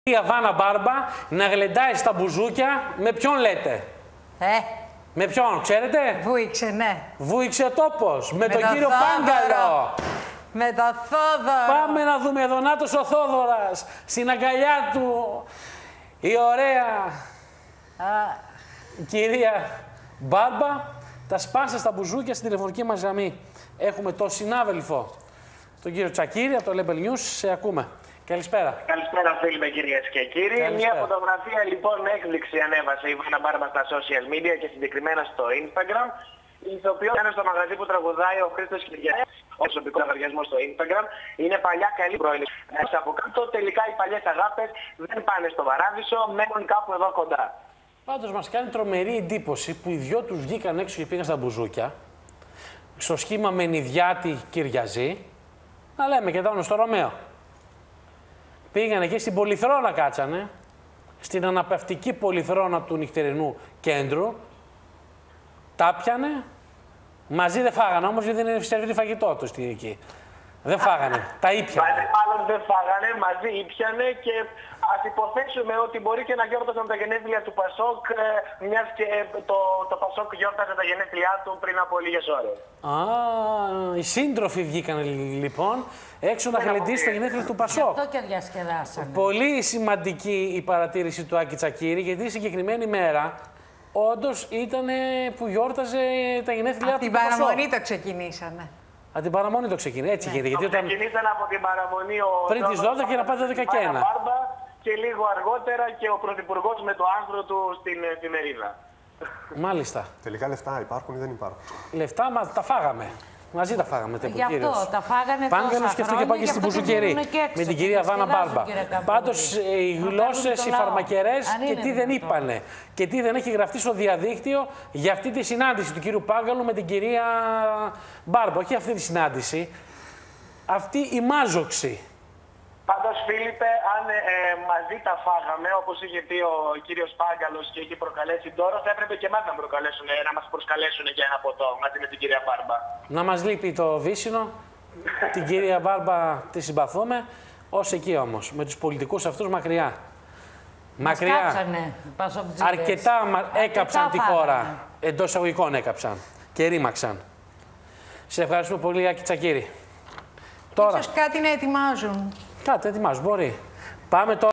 Η Βάνα Μπάρμπα να γλεντάει στα μπουζούκια. Με ποιον λέτε? Με ποιον, ξέρετε? Βούηξε, ναι. Βούηξε ο τόπος. Με τον κύριο Πάγκαλο. Με τον Θόδωρο. Πάμε να δούμε εδώ, νάτος ο Θόδωρας. Στην αγκαλιά του η ωραία κυρία Μπάρμπα. Τα σπάσα στα μπουζούκια στην τηλεφωνική μας γραμμή. Έχουμε τον συνάδελφο, τον κύριο Τσακίρη από το Label News. Σε ακούμε. Καλησπέρα. Καλησπέρα, φίλοι με κυρίες και κύριοι. Καλησπέρα. Μια φωτογραφία λοιπόν έκπληξη ανέβασε η Βάνα Μπάρμπα στα social media και συγκεκριμένα στο Instagram. Η ηθοποιός είναι στο μαγαζί που τραγουδάει ο Χρήστος Κυριάκης. Ο προσωπικό λογαριασμό στο Instagram είναι παλιά καλή προέλευση. Από κάτω τελικά οι παλιές αγάπες δεν πάνε στο παράδεισο, μένουν κάπου εδώ κοντά. Πάντως μας κάνει τρομερή εντύπωση που οι δυο τους βγήκαν έξω και πήγαν στα μπουζούκια. Στο σχήμα Μενιδιάτη Κυριαζή. Να λέμε και εδώ στο Ρωμαίο. Πήγανε εκεί στην Πολυθρόνα, κάτσανε. Στην αναπαυτική Πολυθρόνα του νυχτερινού κέντρου. Τα πιανε. Μαζί δεν φάγανε όμως, γιατί δεν είναι σερβίρι φαγητό του εκεί. Δεν φάγανε, τα ήπιανε. Μαζί μάλλον δεν φάγανε, μαζί ήπιανε και ας υποθέσουμε ότι μπορεί και να γιόρτασαν τα γενέθλια του Πασόκ, μιας και το Πασόκ γιόρτασε τα γενέθλιά του πριν από λίγες ώρες. Οι σύντροφοι βγήκαν λοιπόν έξω να γλεντήσουν τα γενέθλια του Πασόκ. Αυτό και διασκεδάσανε. Πολύ σημαντική η παρατήρηση του Άκη Τσακίρη, γιατί η συγκεκριμένη μέρα όντως ήταν που γιόρταζε τα γενέθλιά του Πασόκ. Την παραμονή το ξεκινήσανε. Από την παραμονή το ξεκινήσει. Έτσι γίνεται. Γιατί όταν... Ξεκινήσαν από την παραμονή πριν τις 12 και να πάτε 12 και 1. Και λίγο αργότερα και ο Πρωθυπουργός με το άνθρωπο του στην εφημερίδα. Μάλιστα. Τελικά λεφτά υπάρχουν ή δεν υπάρχουν? Λεφτά τα φάγαμε. Μαζί τα φάγαμε. Γι' αυτό τα φάγανε Πάγκαλος και αυτό και πάει και στην Μπουζουκερή. Με την κυρία Βάνα Μπάρμπα. Πάντως οι γλώσσες, οι φαρμακερές και τι δεν είπανε. Και τι δεν έχει γραφτεί στο διαδίκτυο για αυτή τη συνάντηση του κύριου Πάγκαλου με την κυρία Μπάρμπα. Όχι αυτή τη συνάντηση. Αυτή η μάζοξη. Πάντως, Φίλιππε, αν μαζί τα φάγαμε, όπως είχε πει ο κύριος Πάγκαλος και είχε προκαλέσει τώρα, θα έπρεπε και εμάς να μας προσκαλέσουν για ένα ποτό μαζί με την κυρία Μπάρμπα. Να μας λείπει το βύσσινο. Την κυρία Μπάρμπα τη συμπαθούμε. Ως εκεί όμως, με τους πολιτικούς αυτούς μακριά. Μακριά. Κάψανε, αρκετά έκαψαν τη χώρα. Εντός εισαγωγικών έκαψαν και ρήμαξαν. Σε ευχαριστούμε πολύ, Άκη Τσακίρη. Ίσως κάτι να ετοιμάζουν. Κάτι ετοιμάζουν, μπορεί. Πάμε τώρα.